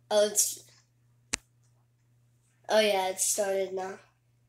Oh, oh yeah, it started now.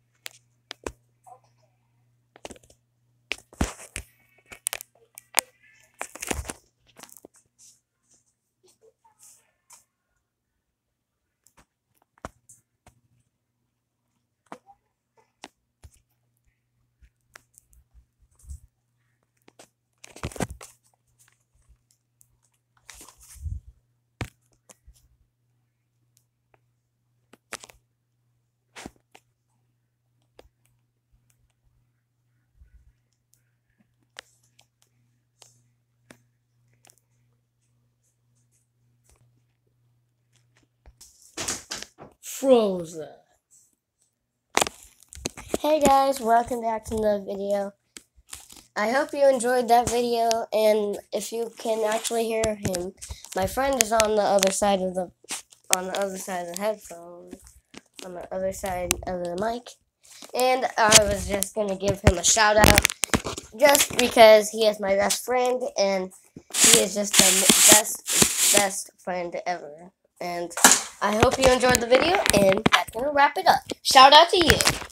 Frozen. Hey guys, welcome back to another video. I hope you enjoyed that video, and if you can actually hear him, my friend is on the other side of the headphone, on the other side of the mic, and I was just gonna give him a shout out, just because he is my best friend, and he is just the best friend ever. And I hope you enjoyed the video, and that's gonna wrap it up. Shout out to you.